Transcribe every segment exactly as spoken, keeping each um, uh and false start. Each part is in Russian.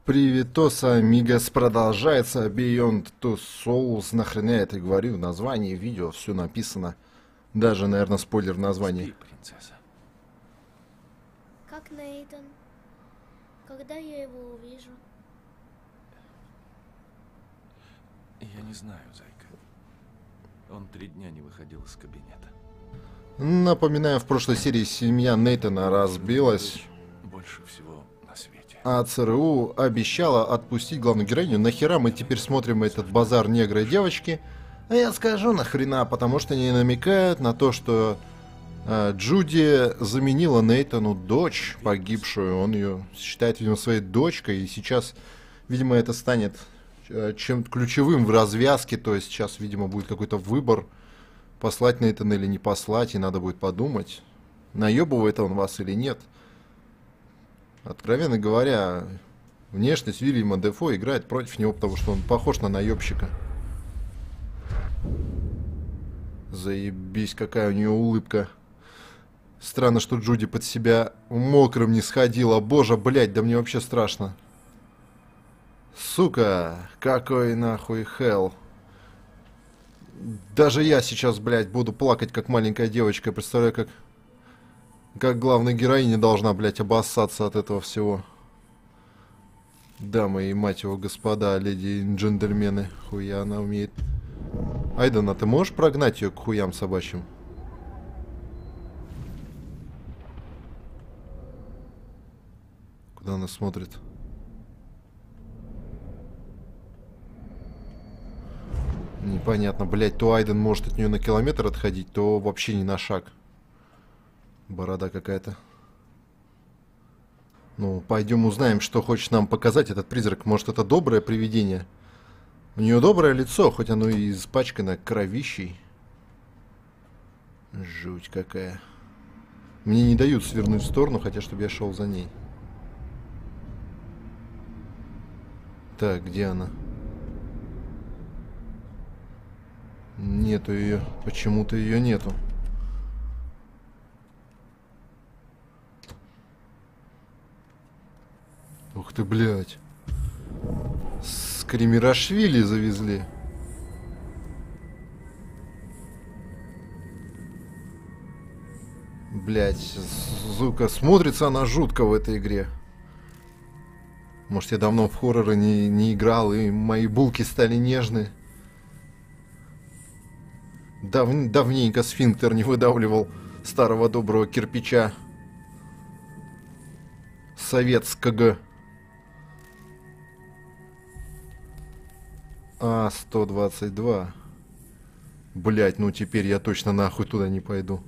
Приветоса, амигос, продолжается Beyond Two Souls. Нахрена я это говорю? В названии видео все написано. Даже, наверное, спойлер в названии. Спи, принцесса. Как Нейтан? Когда я его увижу? Я не знаю, зайка. Он три дня не выходил из кабинета. Напоминаю, в прошлой серии семья Нейтана разбилась, Больше всего на свете. а ЦРУ обещала отпустить главную героиню. Нахера мы теперь смотрим этот базар негра и девочки? А я скажу нахрена, потому что они намекают на то, что э, Джуди заменила Нейтану дочь погибшую. Он ее считает, видимо, своей дочкой. И сейчас, видимо, это станет э, чем-то ключевым в развязке. То есть сейчас, видимо, будет какой-то выбор, послать Нейтана или не послать. И надо будет подумать, наебывает он вас или нет. Откровенно говоря, внешность Вильяма Дефо играет против него, потому что он похож на наебщика. Заебись, какая у нее улыбка. Странно, что Джуди под себя мокрым не сходила. Боже, блядь, да мне вообще страшно. Сука, какой нахуй хелл. Даже я сейчас, блядь, буду плакать, как маленькая девочка. Представляю, как... Как главная героиня должна, блядь, обоссаться от этого всего. Дамы и, мать его, господа, леди и джентльмены. Хуя она умеет. Айден, а ты можешь прогнать ее к хуям собачьим? Куда она смотрит? Непонятно, блядь, то Айден может от нее на километр отходить, то вообще не на шаг. Борода какая-то. Ну, пойдем узнаем, что хочет нам показать этот призрак. Может, это доброе привидение? У нее доброе лицо, хоть оно и испачкано кровищей. Жуть какая. Мне не дают свернуть в сторону, хотя чтобы я шел за ней. Так, где она? Нету ее. Почему-то ее нету. Ух ты, блядь. Скримерашвили завезли. Блядь, сука, смотрится она жутко в этой игре. Может, я давно в хорроры не, не играл, и мои булки стали нежны. Дав, давненько сфинктер не выдавливал старого доброго кирпича советского. А, сто двадцать два. Блять, ну теперь я точно нахуй туда не пойду.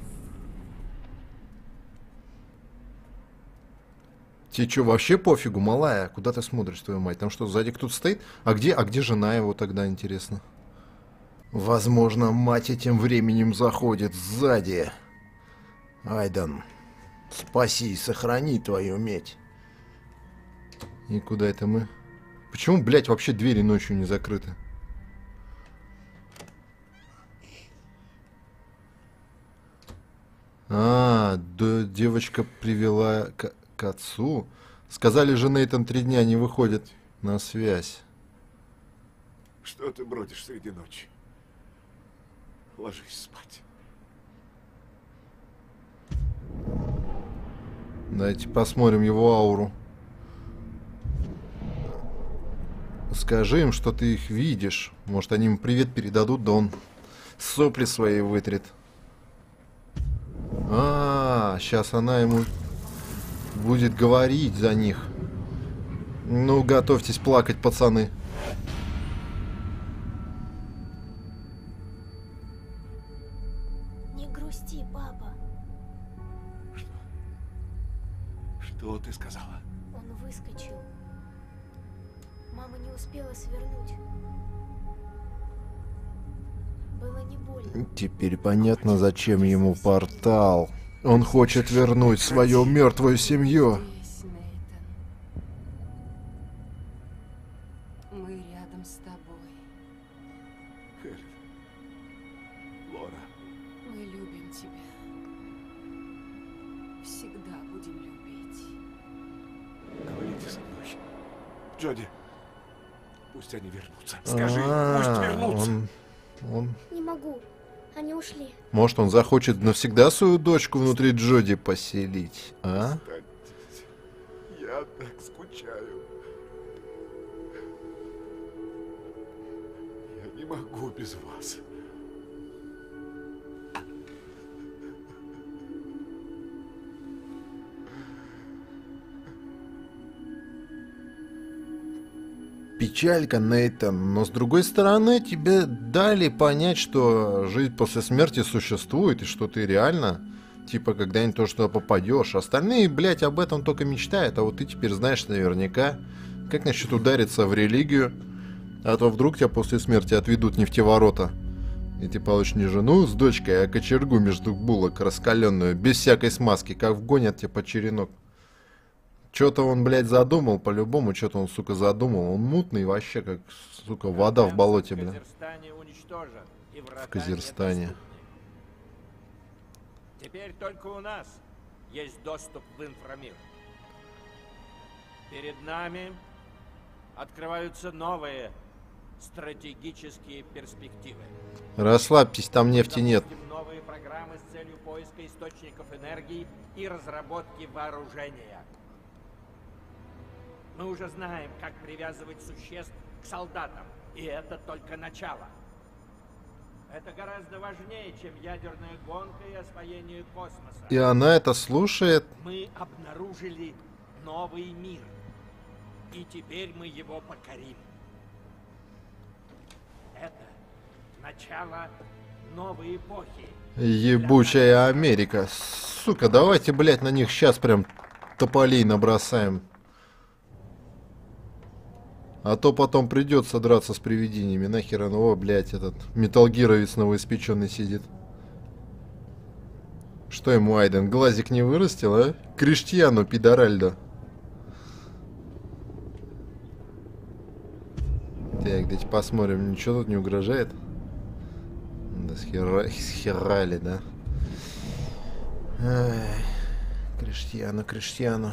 Тебе что, вообще пофигу, малая? Куда ты смотришь, твою мать? Там что, сзади кто-то стоит? А где, а где жена его тогда, интересно? Возможно, мать этим временем заходит сзади. Айден, спаси и сохрани твою медь. И куда это мы? Почему, блядь, вообще двери ночью не закрыты? А, да, девочка привела к, к отцу. Сказали же, Нейтан три дня не выходит на связь. Что ты бродишь среди ночи? Ложись спать. Давайте посмотрим его ауру. Скажи им, что ты их видишь. Может, они ему привет передадут, да он сопли свои вытрет. А, сейчас она ему будет говорить за них. Ну, готовьтесь плакать, пацаны. Не грусти, папа. Что? Что ты сказала? Он выскочил. Мама не успела свернуть. Было не больно. Теперь понятно, зачем ему портал. Он хочет вернуть свою мертвую семью. Здесь, Нейтан. Мы рядом с тобой. Хелен. Лора. Мы любим тебя. Всегда будем любить. Говорите со мной. Джоди, пусть они вернутся. Скажи, пусть А, вернутся. он, он, Не могу. Они ушли. может, он захочет навсегда свою дочку внутри Джоди поселить, а? Останьтесь. Я так скучаю. Я не могу без вас. Печалька, Нейтан, но с другой стороны тебе дали понять, что жизнь после смерти существует, и что ты реально, типа, когда-нибудь то, что попадешь. Остальные, блядь, об этом только мечтают, а вот ты теперь знаешь наверняка. Как насчет удариться в религию? А то вдруг тебя после смерти отведут не в те ворота. И ты получишь не жену с дочкой, а кочергу между булок раскаленную, без всякой смазки, как вгонят тебя под черенок. Что-то он, блядь, задумал, по-любому, что-то он, сука, задумал. Он мутный вообще, как, сука, вода в болоте, бля. В Казерстане. Теперь только у нас есть доступ в инфрамир. Перед нами открываются новые стратегические перспективы. Расслабьтесь, там нефти нет. Запустим новые программы с целью поиска источников энергии и разработки вооружения. Мы уже знаем, как привязывать существ к солдатам, и это только начало. Это гораздо важнее, чем ядерная гонка и освоение космоса. И она это слушает. Мы обнаружили новый мир, и теперь мы его покорим. Это начало новой эпохи. Ебучая Америка. Сука, давайте, блядь, на них сейчас прям тополей набросаем. А то потом придется драться с привидениями. Нахер оно, о, блядь, этот металлгировец новоиспеченный сидит. Что ему Айден, глазик не вырастил, а? Криштиану, пидоральдо. Так, дайте посмотрим, ничего тут не угрожает? Да схера... схерали, да? Ай, Криштиану, Криштиану.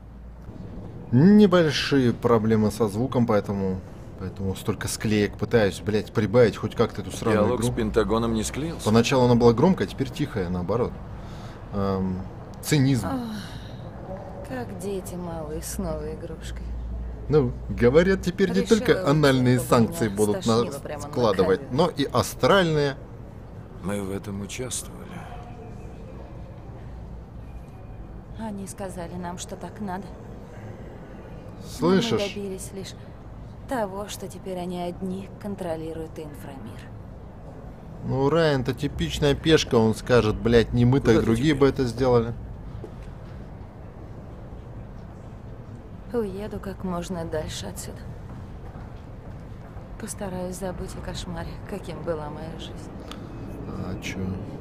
Небольшие проблемы со звуком, поэтому... Поэтому столько склеек пытаюсь, блядь, прибавить хоть как-то эту сраную Диалог игру. с Пентагоном не склеился. Поначалу она была громкая, а теперь тихая, наоборот. Эм, цинизм. Ох, как дети малые с новой игрушкой. Ну, говорят, теперь не Решила только уйти, анальные чтобы санкции меня будут на... стошнило прямо на складывать, кавере. но и астральные. Мы в этом участвовали. Они сказали нам, что так надо. Но Слышишь? мы добились лишь того, что теперь они одни контролируют инфрамир. Ну, Райан-то типичная пешка, он скажет, блядь, не мы, Куда так ты другие теперь? бы это сделали. Уеду как можно дальше отсюда. Постараюсь забыть о кошмаре, каким была моя жизнь. А чё?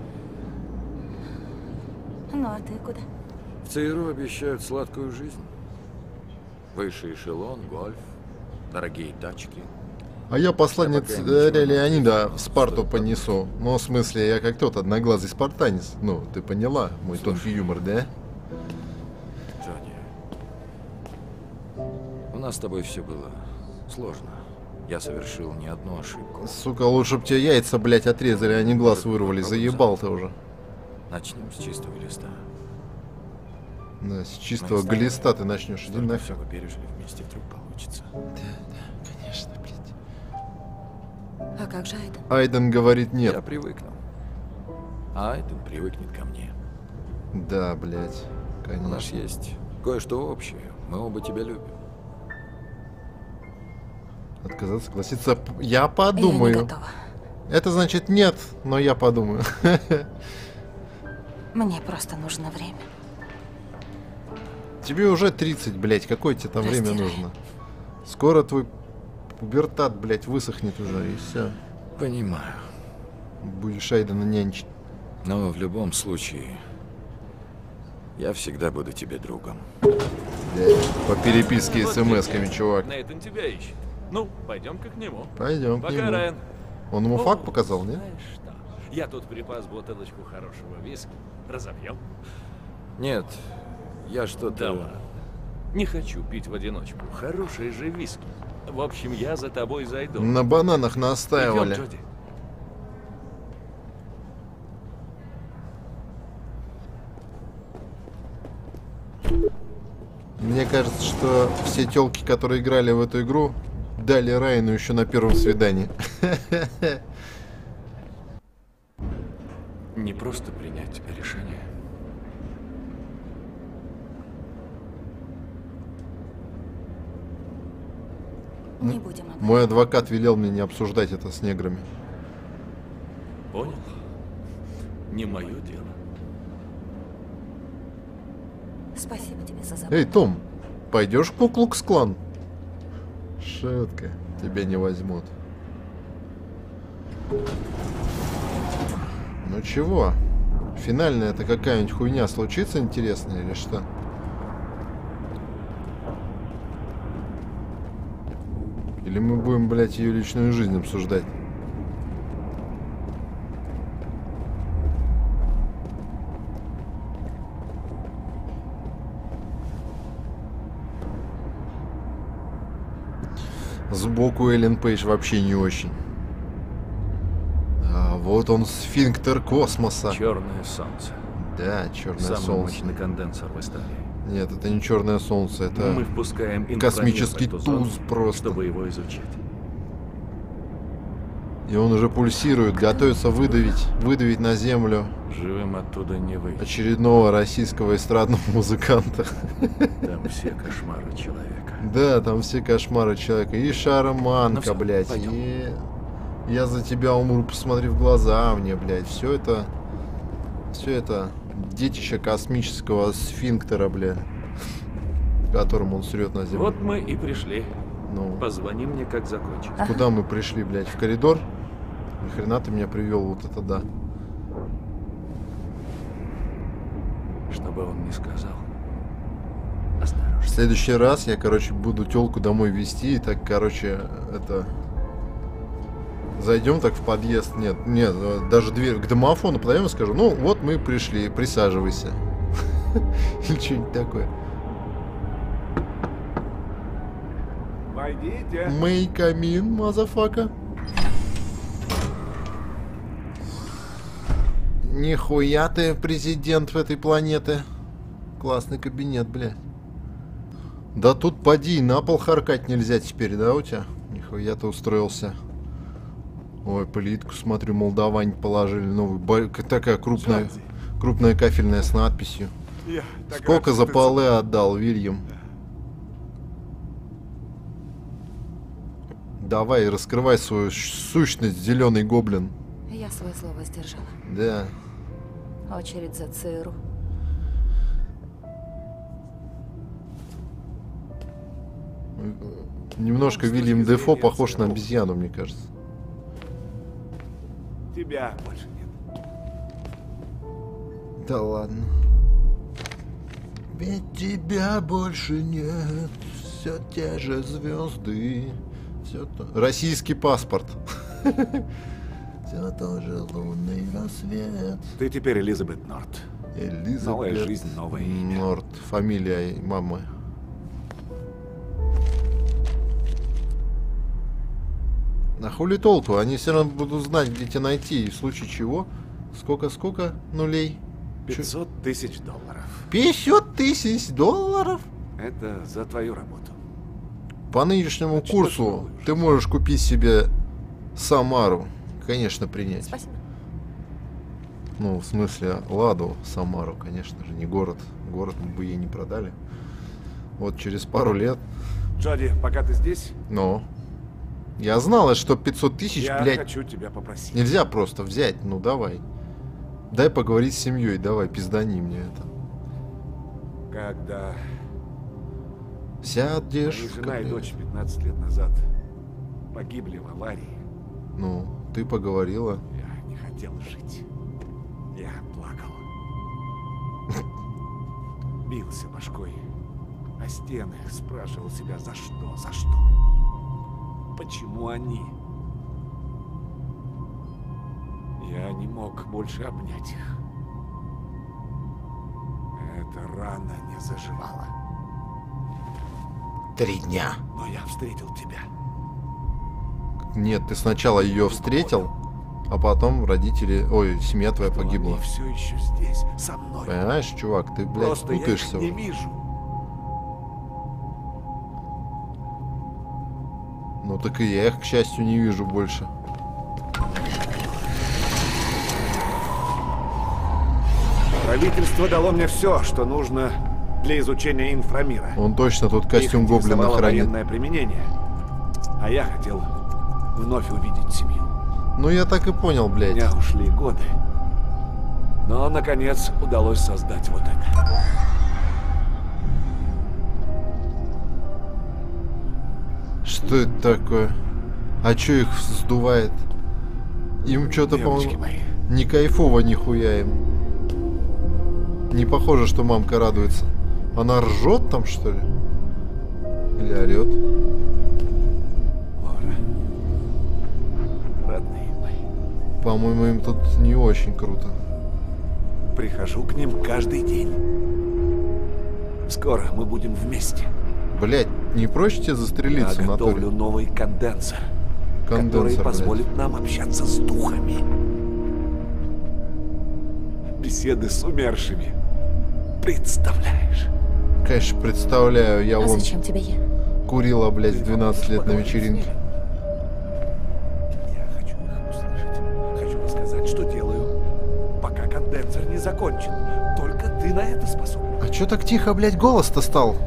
Ну а ты куда? В ЦРУ обещают сладкую жизнь. Высший эшелон, гольф, дорогие тачки. А я посланец Я пока э, ничего не Леонида знаю, в Спарту что понесу. Ну, в смысле, я как тот одноглазый спартанец. Ну, ты поняла, мой тонкий юмор, да? Джонни, у нас с тобой все было сложно. Я совершил не одну ошибку. Сука, лучше б тебе яйца, блядь, отрезали, а не глаз вырвали. Заебал ты уже. Начнем с чистого листа. Да, с чистого Мы глиста ты начнешь. Иди Столько нафиг. всего пережили вместе, вдруг получится. Конечно, блядь. А как же Айден? Айден говорит нет. Я привыкну. А Айден привыкнет ко мне. Да, блядь. У нас Конечно. есть кое-что общее. Мы оба тебя любим. Отказаться, согласиться. П- Я Я подумаю. не готова. Это значит нет, но я подумаю. Мне просто нужно время. Тебе уже тридцать, блядь. Какое тебе там время Растирай. нужно? Скоро твой пубертат, блядь, высохнет уже, и все. Понимаю. Будешь Айдена нянчить. Но в любом случае, я всегда буду тебе другом. Блядь, по переписке Вот смс-ками, видишь, чувак. Нейтан тебя ищет. Ну, пойдем-ка к нему. Пойдем к Пока, нему. Райан. Он ему О, факт показал, нет? Знаешь что? Я тут припас бутылочку хорошего виски. Разобьем? Нет, я Да что-то ладно. Не хочу пить в одиночку. Хорошие же виски. В общем, я за тобой зайду. На бананах Идем, настаивали. Джоди. Мне кажется, что все телки, которые играли в эту игру, дали Райану еще на первом свидании. Не просто принять решение. Не будем об этом. Мой адвокат велел мне не обсуждать это с неграми. Понял? Не мое дело. Спасибо тебе за заботу. Эй, Том, пойдешь в Ку-Клукс-Клан? Шутка, тебя не возьмут. Ну чего? Финальная это какая-нибудь хуйня случится интересная или что? Или мы будем, блядь, ее личную жизнь обсуждать? Сбоку Эллен Пейдж вообще не очень. А вот он, сфинктер космоса. Черное солнце. Да, черное Самый солнце. мощный конденсор в истории. Нет, это не черное солнце, это Мы впускаем инфраверх космический в эту зону, туз просто. чтобы его изучать. И он уже пульсирует, готовится выдавить, выдавить на землю Живым оттуда не выйти. очередного российского эстрадного музыканта. Там все кошмары человека. Да, там все кошмары человека. И Ну шароманка, всё, блядь, пойдём. и я за тебя умру, посмотри в глаза мне, блядь. Все это, все это детище космического сфинктера, блядь, которым он срет на землю. Вот мы и пришли. Ну, Позвони мне, как закончишь. куда мы пришли, блядь, в коридор? Ни хрена ты меня привел, вот это да. Чтобы он не сказал. В Осторожно. следующий раз я, короче, буду телку домой везти, и так, короче, это... Зайдем так в подъезд, нет, нет, даже дверь к домофону подойдем и скажу, ну, вот мы пришли, присаживайся. Или что-нибудь такое. Войдите. May come in, мазафака. Нихуя ты президент этой планеты. Классный кабинет, блядь. Да тут поди, на пол харкать нельзя теперь, да, у тебя? Нихуя ты устроился. Ой, плитку, смотрю, молдаване положили новую. Ба- Такая крупная, Джоди. крупная кафельная с надписью. Я так Сколько рад, за что ты полы отдал, Вильям? Давай, раскрывай свою ш- сущность, зеленый гоблин. Я свое слово сдержала. Да. Очередь за ЦРУ. Немножко Ну, с Вильям точки Дефо зрения похож на ЦРУ. обезьяну, мне кажется. Тебя больше нет. Да ладно. Ведь тебя больше нет. Все те же звезды. Все то... Российский паспорт. Все тоже лунный рассвет. Ты теперь Элизабет Норт. Элизабет Новая жизнь, новое имя. Норт. Фамилия мамы. На хули толку? Они все равно будут знать, где тебя найти. И в случае чего? Сколько-сколько нулей? пятьсот тысяч долларов. пятьдесят тысяч долларов? Это за твою работу. По нынешнему Начнёшь курсу новую ты можешь купить себе Самару. Конечно, принять. Спасибо. Ну, в смысле, Ладу, Самару, конечно же, не город. Город мы бы ей не продали. Вот через пару лет. Джоди, пока ты здесь, Но я знала, что пятьсот тысяч, я блядь, хочу тебя попросить. нельзя просто взять. Ну, давай. Дай поговорить с семьей, давай, пиздани мне это. Когда Сядешь. моя в жена и кабриолет. дочь пятнадцать лет назад погибли в аварии, Ну, ты поговорила. я не хотел жить. Я плакал. Бился башкой о стены, спрашивал себя, за что, за что? Почему они? Я не мог больше обнять их. Эта рана не заживала. Три дня. Но я встретил тебя. Нет, ты сначала ее встретил, а потом родители... Ой, семья твоя погибла. Они все еще здесь, со мной. Понимаешь, чувак, ты, блядь, Просто путаешься. я их не вижу. Ну так и я их, к счастью, не вижу больше. Правительство дало мне все, что нужно для изучения инфрамира. Он точно тут костюм Их гоблина интересовало хранит. военное применение. А я хотел вновь увидеть семью. Ну я так и понял, У блядь. меня ушли годы. Но, наконец, удалось создать вот это. Что это такое? А чё их сдувает? Им что-то, Девочки по-моему, мои. не кайфово нихуя им. Не похоже, что мамка радуется. Она ржет там, что ли? Или орет? Лора. Родные мои. По-моему, им тут не очень круто. Прихожу к ним каждый день. Скоро мы будем вместе. Блять, не проще тебе застрелиться Я на готовлю туре? новый конденсер, который Конденсер, позволит блядь. нам общаться с духами. Беседы с умершими. Представляешь? Конечно, представляю, я А вон зачем тебе я? курила, блядь, в двенадцать лет на вечеринке. Я хочу их услышать. Хочу рассказать, что делаю, пока конденсер не закончен. Только ты на это способен. А чё так тихо, блядь, голос-то стал?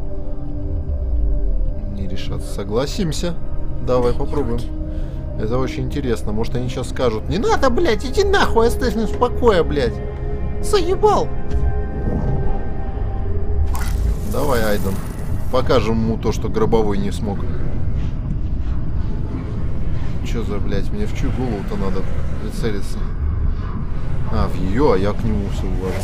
Не решаться. Согласимся. Давай попробуем. Это очень интересно. Может, они сейчас скажут: не надо, блядь, иди нахуй, оставь нас в покое, блядь. Заебал. Давай, Айден. Покажем ему то, что Гробовой не смог. Чё за, блядь, мне в чью голову-то надо прицелиться? А, в ее, а я к нему все увожу.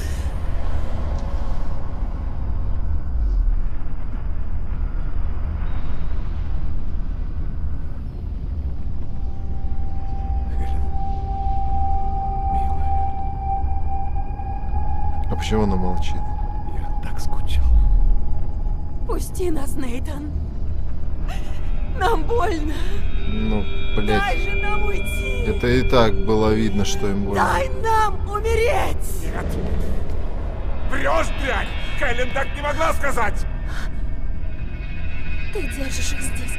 А почему она молчит? Я так скучал. Пусти нас, Нейтан. Нам больно. Ну, блядь. Дай же нам уйти. Это и так было видно, что им больно. Дай нам умереть. Нет! Врешь, дрянь! Кэлен так не могла сказать! Ты держишь их здесь.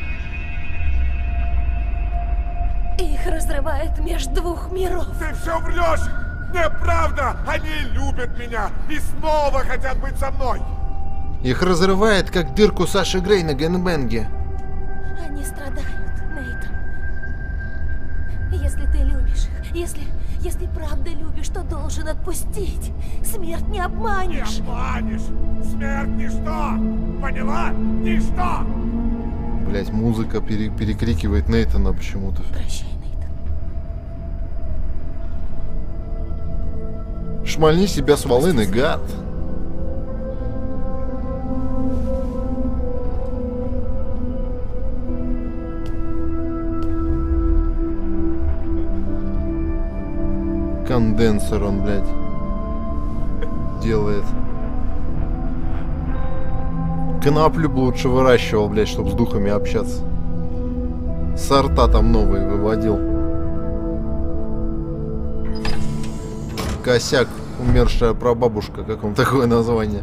Их разрывает между двух миров. Ты все врешь! Неправда! Они любят меня и снова хотят быть со мной! Их разрывает, как дырку Саши Грей на гэнбэнге. Они страдают, Нейтан. Если ты любишь их, если, если правда любишь, то должен отпустить. Смерть не обманешь. Не обманешь! Смерть ничто! Поняла? Ничто! Блять, музыка пере- перекрикивает Нейтана почему-то. Прощай, Нейтан. Шмальни себя с волыны, гад. Конденсер он, блядь, делает. Коноплю бы лучше выращивал, блядь, чтобы с духами общаться. Сорта там новые выводил. Косяк, умершая прабабушка, как вам такое название?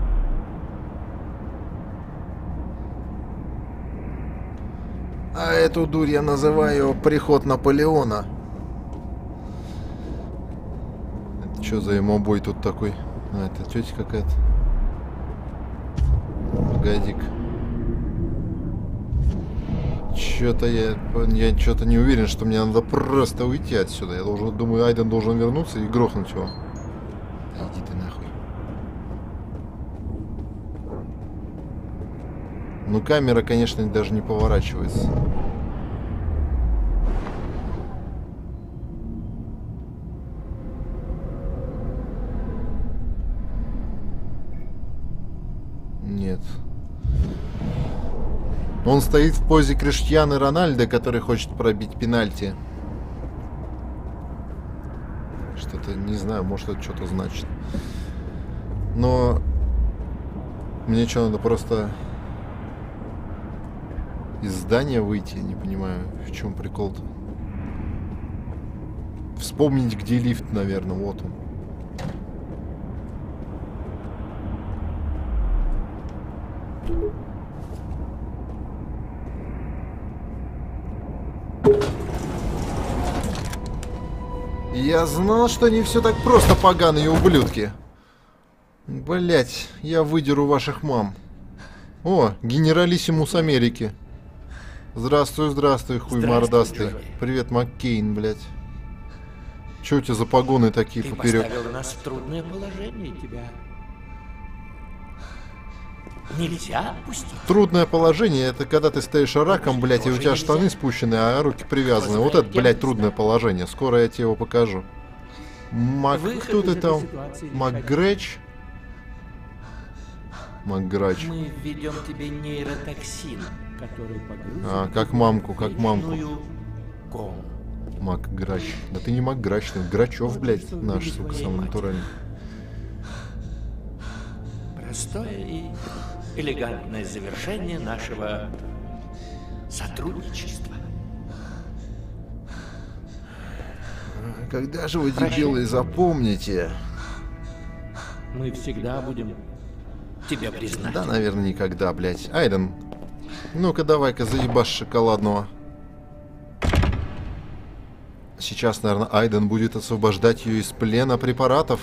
А эту дурь я называю приход Наполеона. Это что за эмобой тут такой? А, это тетя какая-то. Погоди-ка. Чё-то я, я что-то не уверен, что мне надо просто уйти отсюда. Я должен, думаю, Айден должен вернуться и грохнуть его. Да иди ты нахуй. Ну, камера, конечно, даже не поворачивается. Нет. Он стоит в позе Криштиану Рональдо, который хочет пробить пенальти. Что-то, не знаю, может это что-то значит. Но мне что, надо просто из здания выйти? Не понимаю, в чем прикол-то. Вспомнить, где лифт, наверное, вот он. Я знал, что не все так просто, поганые ублюдки. Блять, я выдеру ваших мам. О, генералиссимус Америки. Здравствуй, здравствуй, хуй мордастый. Привет, Маккейн, блять. Че у тебя за погоны такие Ты поперек? поставил нас в трудное положение, тебя нельзя отпустить. Трудное положение, это когда ты стоишь раком, блять, и у тебя штаны спущены, а руки привязаны. Вот это, блять, трудное положение. Скоро я тебе его покажу. Мак... Кто ты там? Макгрэч? Макграч. Мы введем тебе нейротоксин, который погрузит А, как мамку, как мамку. кому. Макграч. Да ты не Макграч, ты Грачев, блядь, наш, сука, самый натуральный. Простое и элегантное завершение нашего сотрудничества. Когда же вы, дебилы, запомните? Мы всегда будем тебя признать. Да, наверное, никогда, блядь. Айден, ну-ка давай-ка заебашь шоколадного. Сейчас, наверное, Айден будет освобождать ее из плена препаратов.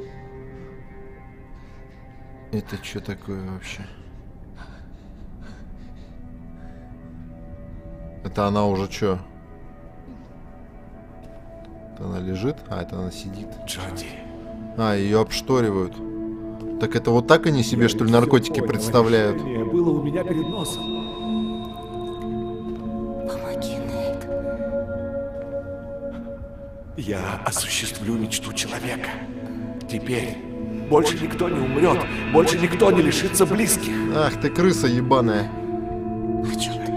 Это что такое вообще? Это она уже что? Это она лежит? А, это она сидит. Джоди. А, ее обшторивают. Так это вот так они себе, что ли, наркотики представляют? Решение было у меня перед носом. Помоги, Нейт. Я осуществлю мечту человека. Теперь больше никто не умрет, больше никто не лишится близких. Ах ты, крыса ебаная. О чем ты?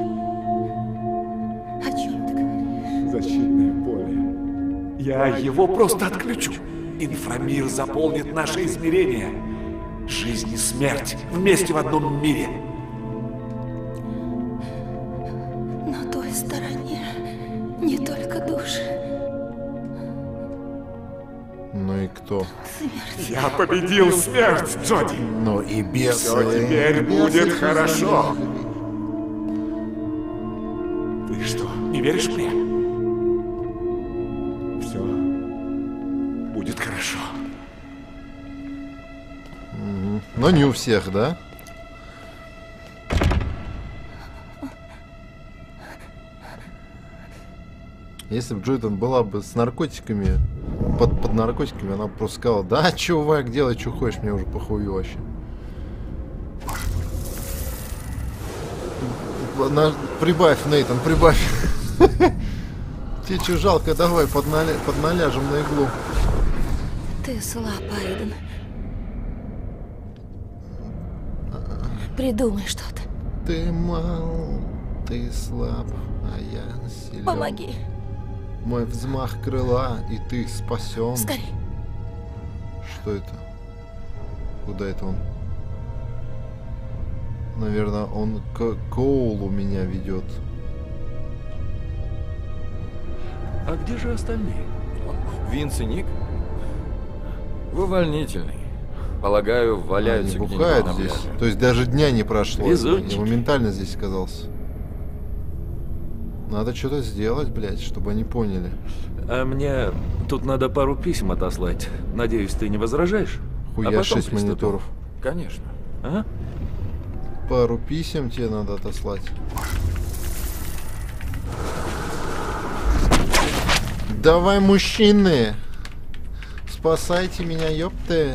О чем ты говоришь? Защитное поле. Я его просто отключу. Инфрамир заполнит наше измерение. Жизнь и смерть вместе в одном мире. На той стороне не только души. Ну и кто? Смерть. Я победил смерть, Джоди. Ну и бесы. Все теперь Бесы будет всё хорошо. забили. Ты что, не веришь мне? Все будет хорошо. Мгм. Но не у всех, да? Если бы Джойдан была бы с наркотиками, под, под наркотиками, она бы просто сказала: да, чувак, делай, что хочешь, мне уже похую вообще. На- Прибавь, Нейтан, прибавь. Тебе что, жалко, давай подналя... подналяжем на иглу. Ты слаб, Айден. Придумай что-то. Ты мал, ты слаб, а я силен. Помоги. Мой взмах крыла, и ты спасен. Скорей. Что это? Куда это он? Наверное, он к Коулу меня ведет. А где же остальные? Винс и Ник? В увольнительный. Полагаю, Они валяются где-нибудь бухают на здесь. пляже. То есть даже дня не прошло. Везунчики. Я моментально здесь оказался. Надо что-то сделать, блядь, чтобы они поняли. А мне тут надо пару писем отослать. Надеюсь, ты не возражаешь? Хуя А потом шесть приступим. мониторов. Конечно. Ага. Пару писем тебе надо отослать. Давай, мужчины! Спасайте меня, ёпты!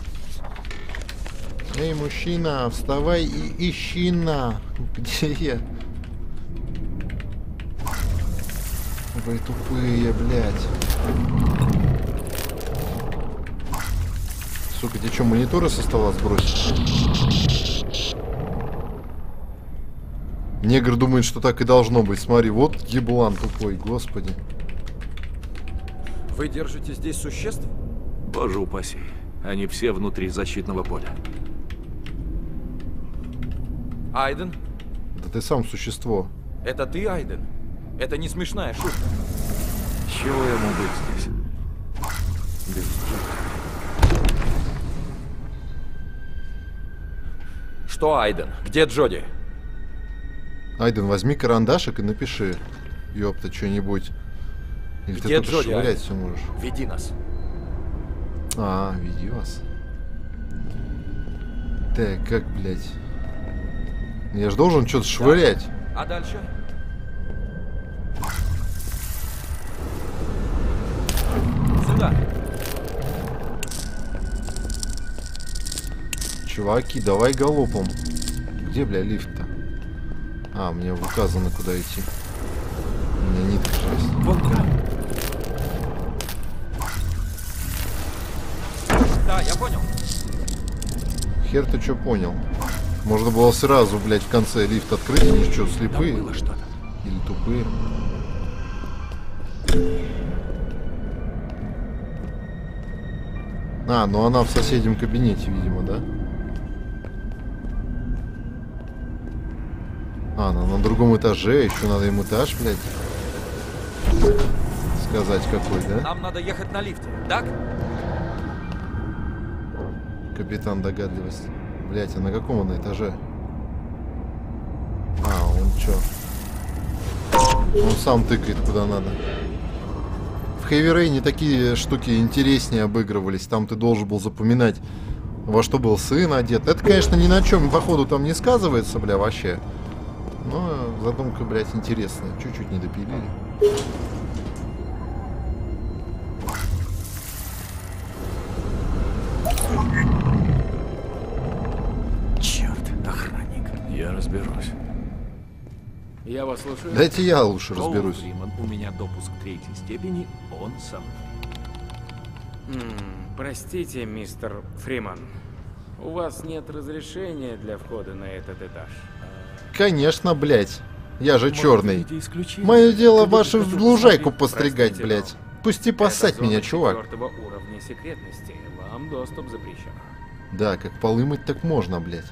Эй, мужчина, вставай и ищи на. Где я? Вы тупые, блядь. Сука, тебе что, мониторы со стола сбросить? Негр думает, что так и должно быть. Смотри, вот еблан тупой, господи. Вы держите здесь существ? Боже упаси. Они все внутри защитного поля. Айден? Да ты сам существо. Это ты, Айден? Это не смешная шутка. Чего ему быть здесь? Без Джуди. Что, Айден? Где Джоди? Айден, возьми карандашик и напиши. Ёпта, что-нибудь. Или Где ты тут Джоди, швырять Айден? все можешь. Веди нас. А, веди вас. Так, как, блядь? Я же должен что-то швырять. А дальше? Сюда. Чуваки, давай галопом. Где, бля, лифт-то? А, мне указано, куда идти. У меня нитка шесть. Вон там. Да, я понял. Хер ты что понял? Можно было сразу, блядь, в конце лифт открыть. Они что, слепые? Там было что-то. Или тупые? А, ну она в соседнем кабинете, видимо, да? А, она на другом этаже. Еще надо им этаж, блядь, сказать какой, да? Нам надо ехать на лифте, так? Капитан догадливость. Блять, а на каком он этаже? А, он чё? Он сам тыкает куда надо. В Heavy Rain такие штуки интереснее обыгрывались. Там ты должен был запоминать, во что был сын одет. Это, конечно, ни на чем, походу, там не сказывается, бля, вообще. Но задумка, блядь, интересная. Чуть-чуть не допилили. Черт, охранник. Я разберусь. Я вас слушаю. Дайте я лучше Коул разберусь. Фриман, у меня допуск третьей степени, он сам. М, Простите, мистер Фриман. У вас нет разрешения для входа на этот этаж. Конечно, блядь. Я же черный. Может, видите исключение? Мое дело Кто-нибудь вашу готов лужайку посмотреть? постригать, Простите, блядь. но Пусти поссать Это зона меня, чувак. четвёртого уровня секретности. Вам доступ запрещен. Да, как полы мыть так можно, блядь.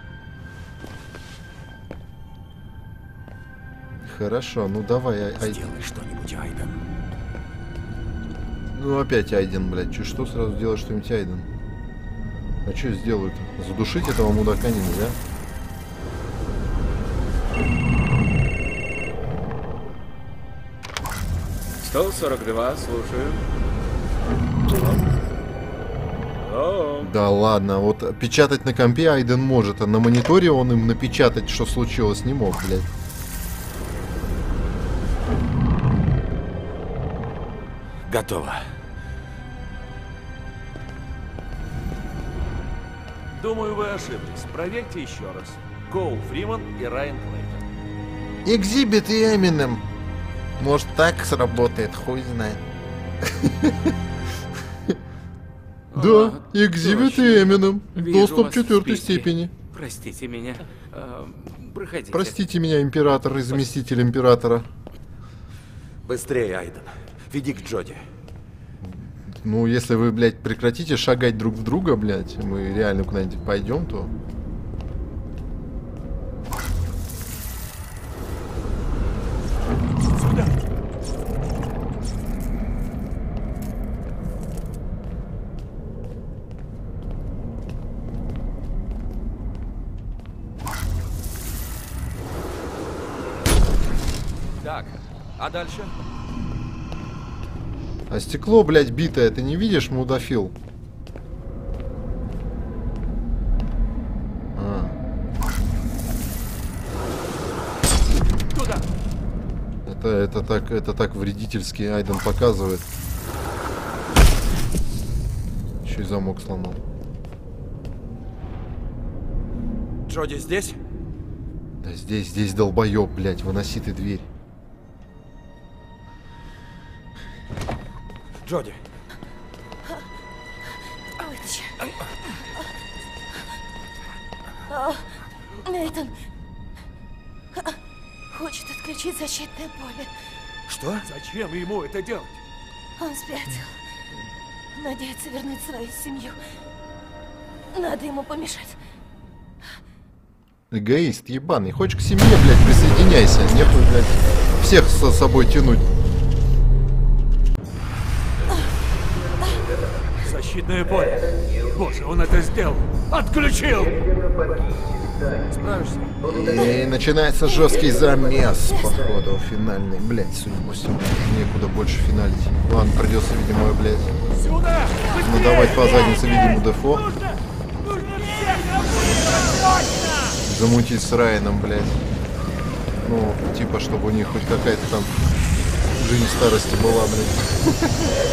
Хорошо, ну давай, Ай- Ай- Сделай что-нибудь, Айден. Ну опять Айден, блядь. Че, что сразу делать что-нибудь Айден? А что сделают? Задушить этого мудака нельзя? сто сорок два, слушаю. О, Да ладно, вот печатать на компе Айден может, а на мониторе он им напечатать, что случилось, не мог, блядь. Готово. Думаю, вы ошиблись. Проверьте еще раз. Коул Фриман и Райан Клейтон. Экзибит и Эминем. Может так сработает, хуй знает. Да, Экзибит и Эминем. вижу Доступ вас в четвертой списке. степени. Простите меня. А, проходите. Простите меня, император и заместитель императора. Быстрее, Айден. Веди к Джоди. Ну, если вы, блядь, прекратите шагать друг в друга, блядь, мы реально куда-нибудь пойдем, то... Сюда. Так, а дальше? А стекло, блядь, битое, ты не видишь, мудофил? А. Туда. Это, это так, это так вредительски Айден показывает. Еще и замок сломал. Джоди здесь? Да здесь, здесь долбоеб, блядь, выноси ты дверь. Джоди. Вытащи. О, Нейтан хочет отключить защитное поле. Что? Зачем ему это делать? Он спятил. Надеется вернуть свою семью. Надо ему помешать. Эгоист ебаный. Хочешь к семье, блядь, присоединяйся. Нехуй, блядь, всех со собой тянуть. Защитное поле. Боже, он это сделал. Отключил. Справишься? И начинается жесткий замес, походу, финальный. Блядь, судя по всему, некуда больше финалить. Ладно, придется, видимо, блядь, Сюда! надавать по заднице, видимо, дефо. Замутить с Райаном, блядь. Ну, типа, чтобы у них хоть какая-то там жизнь старости была, блядь.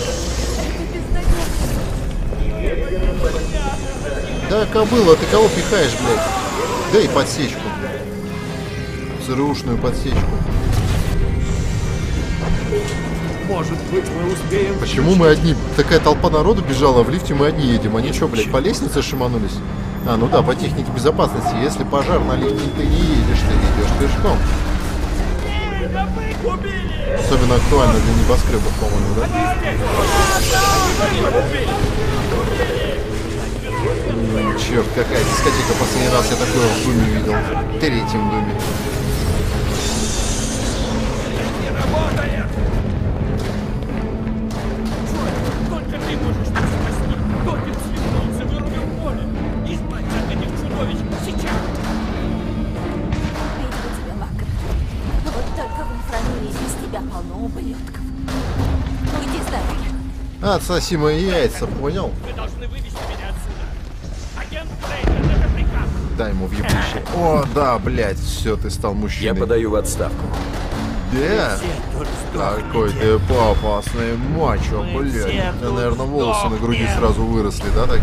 Да, кобыла, ты кого пихаешь, блядь? Дай подсечку. ЦРУшную подсечку. Может быть, мы успеем... Почему мы одни? Такая толпа народу бежала, в лифте мы одни едем. Они что, блядь, по лестнице шиманулись? А, ну да, по технике безопасности. Если пожар на лифте, ты не едешь, ты идешь пешком. Особенно актуально для небоскребов, по-моему, да? М, черт, какая дискотека. Последний раз я такое в Думе видел. В третьем Думе. Только ты можешь нас спасти. Докин свихнулся, вырубил поле. Избавься от этих чудовищ сейчас. Видела тебя, Макр. Вот только в инфрамире без тебя полно ублюдков. Уйди с дороги. Отсоси мои яйца, понял? Вы должны вывести меня отсюда. Агент Клейтон, это приказ. Дай ему в ебуще. О, да, блядь, все, ты стал мужчиной. Я подаю в отставку. Да? Какой ты пафосный мачо, блядь. У меня, наверное, волосы на груди сразу выросли, да, так?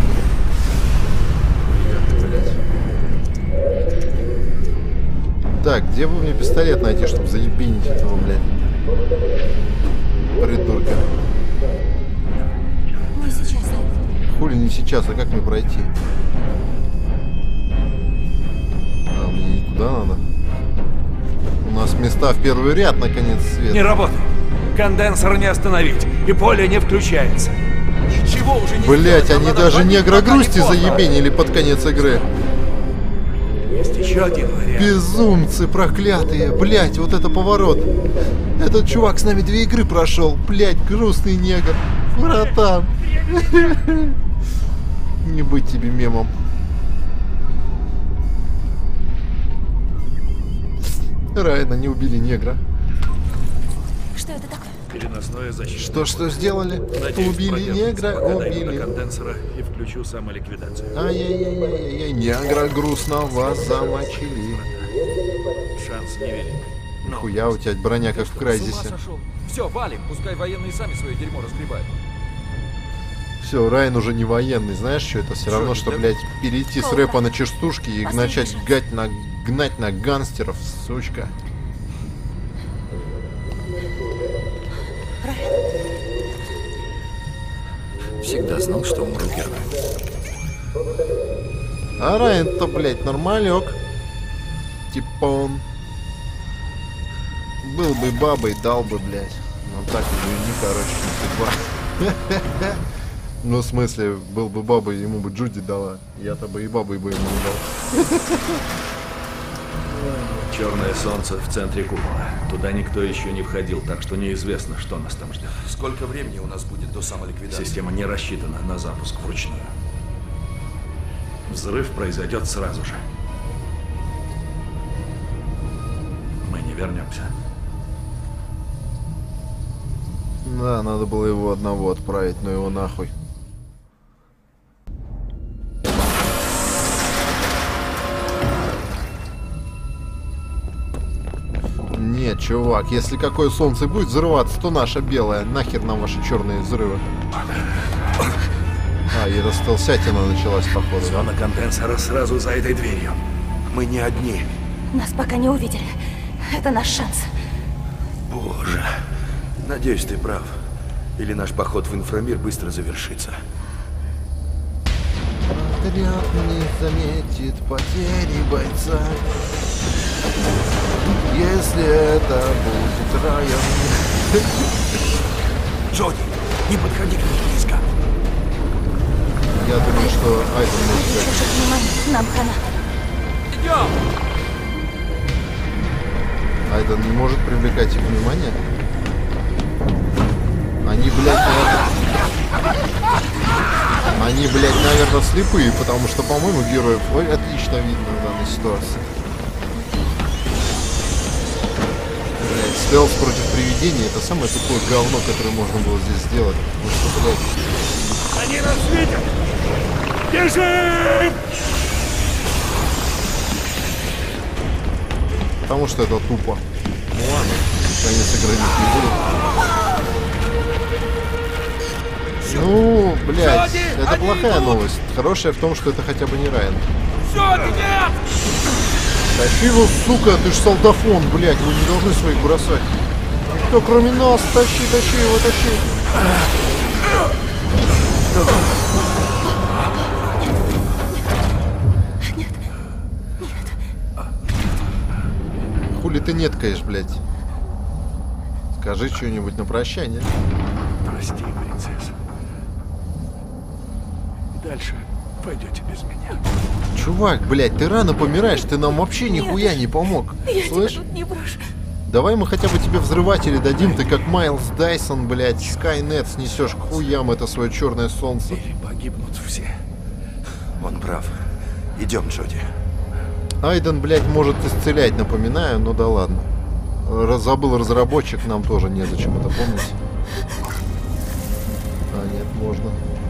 Так, где бы мне пистолет найти, чтобы заебенить этого, блядь? Придурка. Не сейчас, Айд. Хули не сейчас, а как мне пройти? А, мне никуда надо. У нас места в первый ряд, наконец, свет. Не работает. Конденсор не остановить. И поле не включается. Ничего уже не Блять, сделать, нам они надо даже звонить, негра пока не грусти поздно. заебенили под конец игры. Есть еще один вариант. Безумцы проклятые. Блять, вот это поворот. Этот чувак с нами две игры прошел. Блять, грустный негр. Братан. Не быть тебе мемом. Райана не убили негра. Что это такое? Переносное защитное Что, что сделали? Надеюсь, Убили продержится, негра, пока дойду до убили. конденсора и включу самоликвидацию. Ай-яй-яй-яй-яй, негра грустно вас замочили. Шанс невелик. Но Хуя, у тебя броня как в Крайзисе. Все, валим, пускай военные сами свое дерьмо разгребают. Все, Райан уже не военный, знаешь, что это? Все равно, что, блядь, перейти с рэпа на частушки и начать гать на, гнать на гангстеров, сучка. Всегда знал, что умру героем. А Райан-то, блядь, нормалек. Типа он был бы бабой, дал бы, блядь. Ну так и не, короче, не судьба. Ну, в смысле, был бы бабой, ему бы Джуди дала. Я-то бы и бабой бы ему не дал. черное солнце в центре купола. Туда никто еще не входил, так что неизвестно, что нас там ждет. Сколько времени у нас будет до самоликвидации? Система не рассчитана на запуск вручную. Взрыв произойдет сразу же. Мы не вернемся. Да, надо было его одного отправить, но его нахуй. Нет, чувак, если какое солнце будет взрываться, то наша белая. Нахер нам ваши черные взрывы. А, и эта стелсятина началась, походу, да? Зона конденсора сразу за этой дверью. Мы не одни. Нас пока не увидели. Это наш шанс. Боже. Надеюсь, ты прав. Или наш поход в инфрамир быстро завершится. Отряд не заметит потери бойца. Если это будет Райан. Джоди, не подходи к ней близко. Я думаю, что Айзен может взять. Внимание, нам хана. Идем! Айден не может привлекать их внимание. Они, блядь, наверное... Они, блядь, наверное, слепые, потому что, по-моему, героев ой, отлично видно в данной ситуации. Блядь, стелс против привидений — это самое тупое говно, которое можно было здесь сделать. Потому что, блядь... Они нас видят! Бежим! Потому что это тупо. Ну ладно, конец игры не будет. Ну, блядь, это плохая новость. Хорошая в том, что это хотя бы не Райан. Тащи его, сука, ты ж солдафон, блядь, вы не должны своих бросать. Никто кроме нас, тащи, тащи его, тащи. Хули ты нет, конечно, блядь. Скажи что-нибудь на прощание. Прости, принцесса. Дальше пойдете без меня. Чувак, блядь, ты рано помираешь, ты нам вообще нихуя не помог. Я Слышь? тебя тут не брошу. Давай мы хотя бы тебе взрыватели дадим, ты как Майлз Дайсон, блядь, Скайнет снесешь к хуям это свое черное солнце. Или погибнут все. Он прав. Идем, Джоди. Айден, блядь, может исцелять, напоминаю, ну да ладно. Раз забыл разработчик, нам тоже незачем это помнить. А, нет, можно.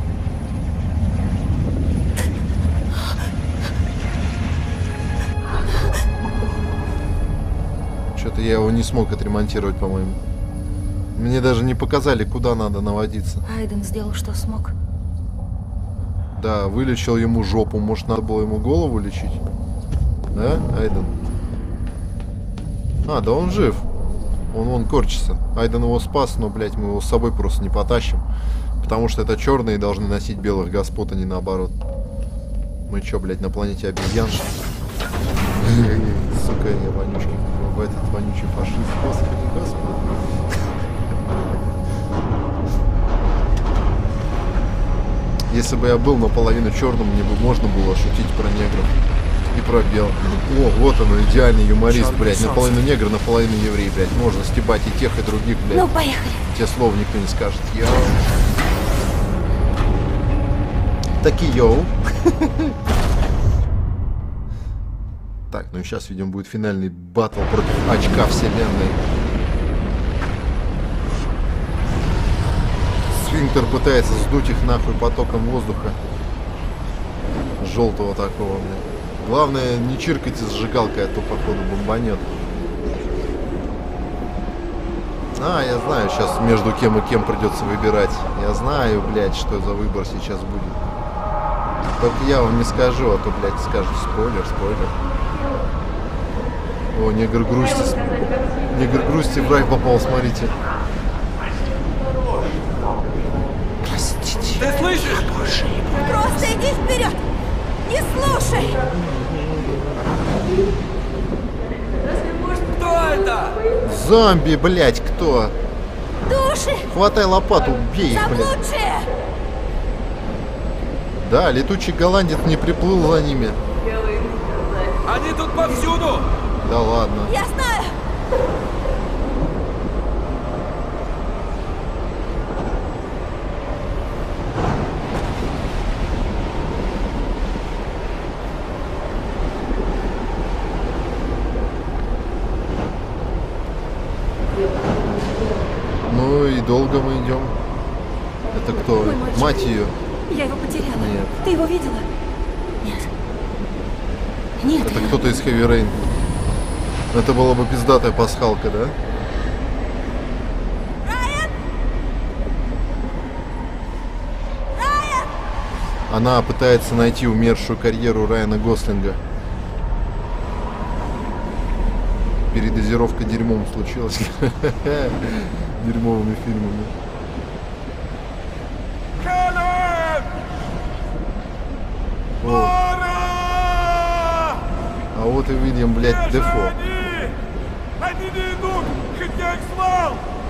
Что-то я его не смог отремонтировать, по-моему. Мне даже не показали, куда надо наводиться. Айден сделал, что смог. Да, вылечил ему жопу. Может, надо было ему голову лечить? Да, Айден? А, да он жив. Он вон корчится. Айден его спас, но, блядь, мы его с собой просто не потащим. Потому что это черные должны носить белых господ, а не наоборот. Мы чё, блядь, на планете обезьян? Сука, я вонючки. Этот вонючий фашист. Господи, господи. Если бы я был наполовину черным, мне бы можно было шутить про негров. И про белых. О, вот он, идеальный юморист, блядь. Наполовину негр, наполовину еврей, блядь. Можно стебать и тех, и других, блядь. Ну, поехали. Те слов никто не скажет. Йоу. Таки йоу. Так, ну и сейчас, видимо, будет финальный баттл против очка вселенной. Сфинктер пытается сдуть их нахуй потоком воздуха. Желтого такого, блядь. Главное, не чиркайте зажигалкой, а то, походу, бомбанет. А, я знаю, сейчас между кем и кем придется выбирать. Я знаю, блядь, что за выбор сейчас будет. Только я вам не скажу, а то, блядь, скажут спойлер, спойлер. О, негр грустит. Негр грустит, в рай попал, смотрите. Простите. Ты слышишь? Просто иди вперед! Не слушай! Кто это? Зомби, блядь, кто? Души! Хватай лопату, убей их, блядь. Заблудшие! Да, летучий голландец не приплыл за ними. Они тут повсюду! Да ладно. Я знаю! Ну и долго мы идем. Это кто? Мой мальчик. Мать ее. Я его потеряла. Нет. Ты его видела? Нет. Нет. Это кто-то из Heavy Rain. Это была бы пиздатая пасхалка, да? Райан! Райан! Она пытается найти умершую карьеру Райана Гослинга. Передозировка дерьмом случилась. Дерьмовыми фильмами. О. А вот и Уильям, блядь, Дефо. Они не идут, хоть я их звал!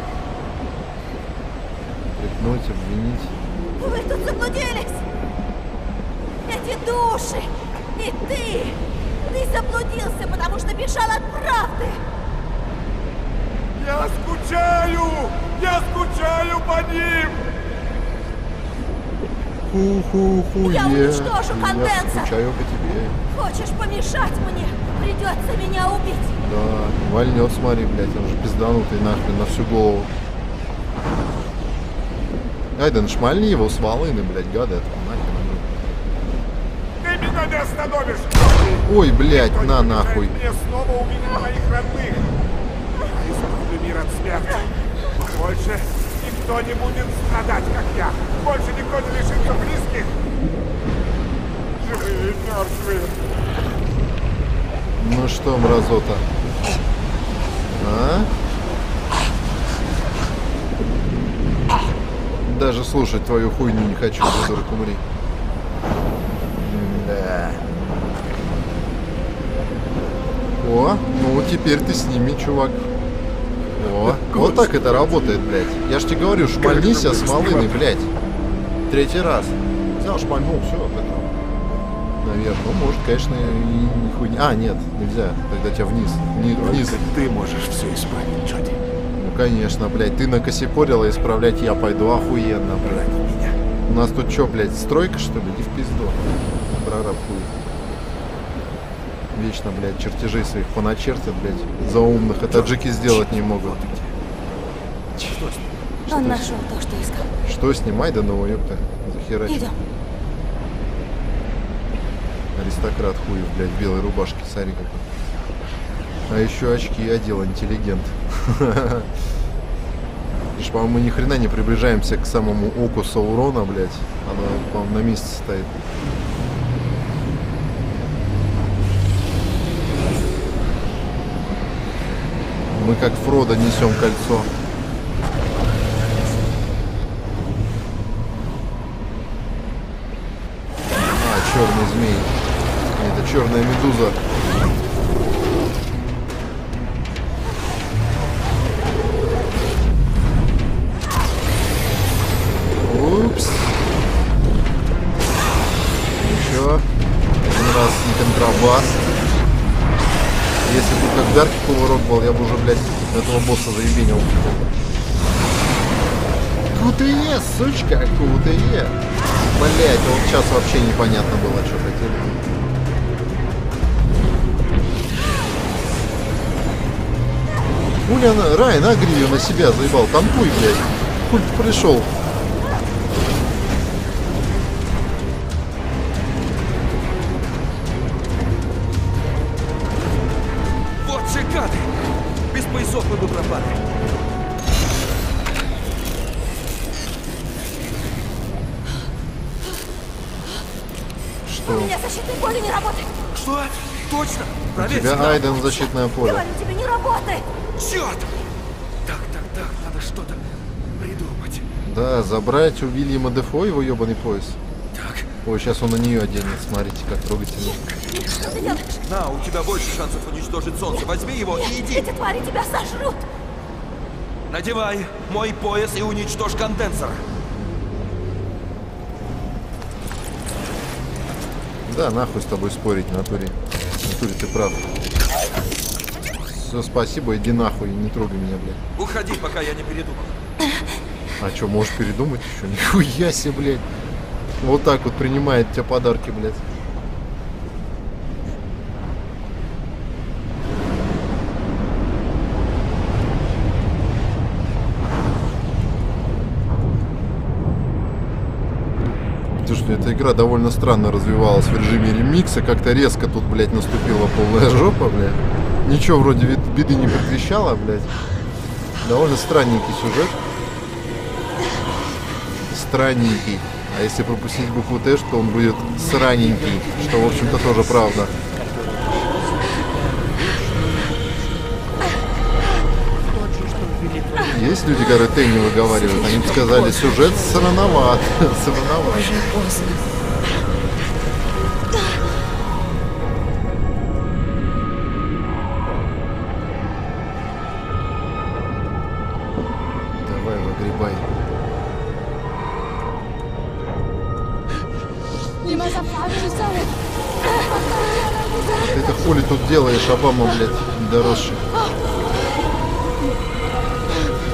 Прикнуть, обвинить. Вы тут заблудились! Эти души! И ты! Ты заблудился, потому что бежал от правды! скучаю! Я скучаю по ним! Ху-ху-ху, я уничтожу конденсор! Я скучаю по тебе. Хочешь помешать мне? Придется меня убить. Да, вальнет, смотри, блядь, он же пизданутый нахрен на всю голову. Айден, шмальни его с волыны, блядь, гады, это нахрен. Ты меня не остановишь! Ой, блядь, на нахуй. Мне снова увидеть моих родных. Я избавлю мир от смерти. Больше никто не будет страдать, как я. Больше никто не лишится близких. Живые и мертвые. Ну что, мразота? А? Даже слушать твою хуйню не хочу, придурок, умри. Да. О, ну теперь ты с ними, чувак. О, вот так это работает, блядь. Я ж тебе говорю, шмальнись с волыны, блядь. Третий раз. Взял, шмальнул, все, это. Наверное, ну, может, конечно, и хуйня. А, нет, нельзя. Тогда тебя вниз. Вни, вниз. Только ты можешь все исправить, Джоди. Ну, конечно, блядь. Ты накосипорила, исправлять я пойду. Охуенно, блядь. Меня. У нас тут что, блядь, стройка, что ли? Иди в пизду. Прораб хуй. Вечно, блядь, чертежей своих поначертят, блядь. За умных. Это таджики сделать не могут. Он что нашел то, что искал. Что снимай, да ну, ёпта. Захерачь. Идем. Аристократ хуев, блядь, в белой рубашке, смотри какой. А еще очки и одел интеллигент. Лишь, по-моему, мы ни хрена не приближаемся к самому оку Саурона, блядь. Оно, по-моему, на месте стоит. Мы как Фродо несем кольцо. А, черный змей. Это черная медуза. Упс. Еще. Один раз не контрабас. Если бы как Дарки кувырок был, я бы уже, блядь, этого босса заебенил. Кутые, сучка, кутые. Блять, вот сейчас вообще непонятно было, что хотели. Хули она, Райан, агри ее на себя заебал, танкуй, блядь. Хуй ты пришел. Вот же гады! Без поясов мы бы пропали. У меня защитное поле не работает. Что? Точно? Проверь. У тебя, сигнал. Айден, защитное поле. Говорю тебе, не работает. Черт! Так, так, так, надо что-то придумать. Да, забрать у Вильяма Дефо его ебаный пояс. Так. Ой, сейчас он на нее оденет, смотрите, как трогательно. Что ты делаешь? На, у тебя больше шансов уничтожить солнце. Возьми его и иди. Эти твари тебя сожрут. Надевай мой пояс и уничтожь конденсор. Да, нахуй с тобой спорить, в натуре. В натуре ты прав. Все, спасибо, иди нахуй, не трогай меня, блядь. Уходи, пока я не передумал. А что, можешь передумать еще? Нихуя себе, блядь. Вот так вот принимает тебя подарки, блядь. Слушай, эта игра довольно странно развивалась в режиме ремикса. Как-то резко тут, блядь, наступила полная жопа, блядь. Ничего вроде беды не предвещало, блядь. Довольно странненький сюжет. Странненький. А если пропустить букву Т, то он будет сраненький. Что, в общем-то, тоже правда. Есть люди, которые Т не выговаривают. Они бы сказали, сюжет срановат. Срановат. Уже поздно. Давай, выгребай. Ты-то хули тут делаешь, Обама, блядь, недоросший?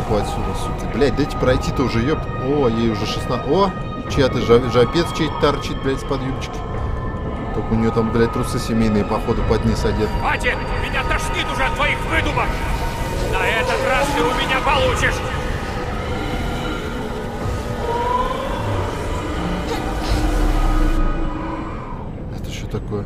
жопу отсюда, сука. Блядь, дайте пройти-то уже, ёп. О, ей уже шестнадцать. О, чья-то жапец чей-то торчит, блядь, с-под юбочки. Только у нее там, блядь, трусы семейные, походу, под низ одет. Хватит! Меня тошнит уже от твоих выдумок! На этот раз ты у меня получишь! Это что такое?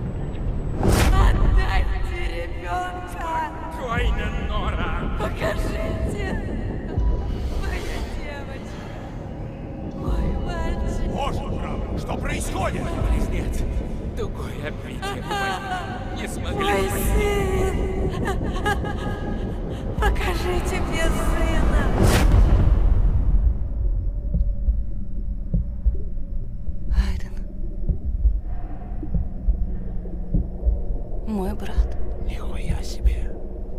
Отдайте ребенка! Спокойно, Нора! Покажите! Моя девочка! Мой мальчик! Боже правый, что происходит? Близнец, тугой обвитый. Не смогли. Мой сын! Покажите мне сына! Айден. Мой брат. Нихуя себе.